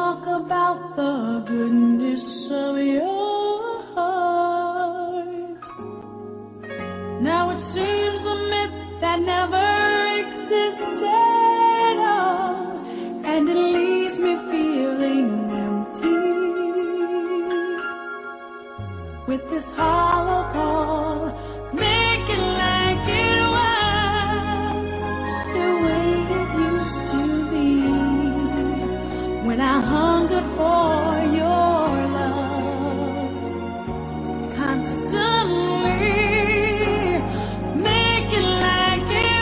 talk about the goodness of your heart. Now it seems a myth that never existed, and it leaves me feeling empty with this hollow call. Make it like it was the way it used to be, when I hungered for your love constantly. Make it like it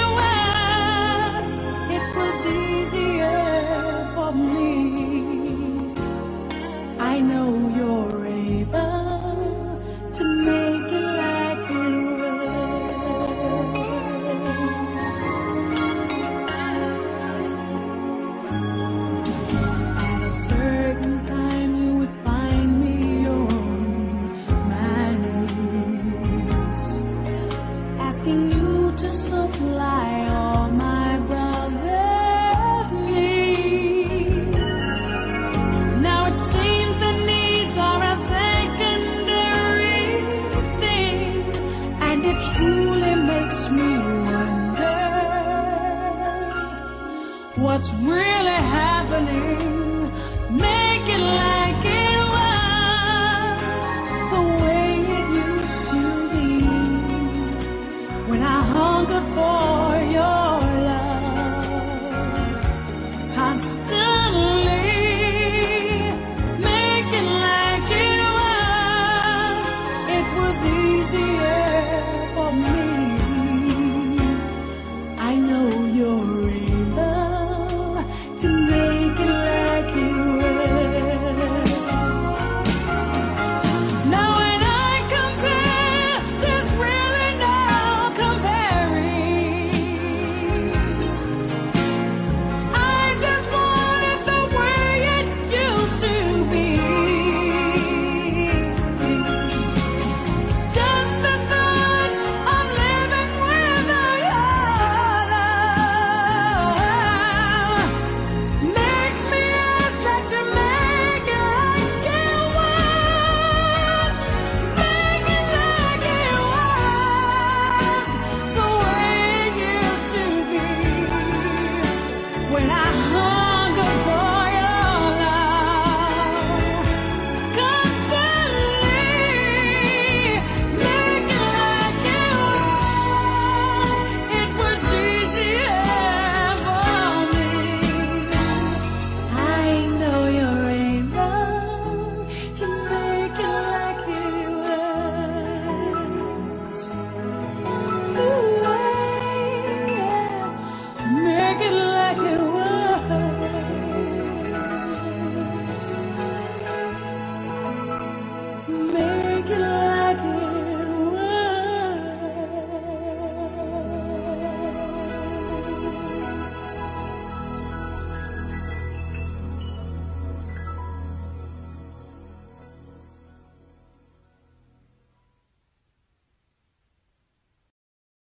was easier for me. I know you're able to make it like it was. At a certain time you would find me on my knees, asking you to supply all my brother's needs. Now it seems the needs are a secondary thing, and it truly makes me wonder what's really happening.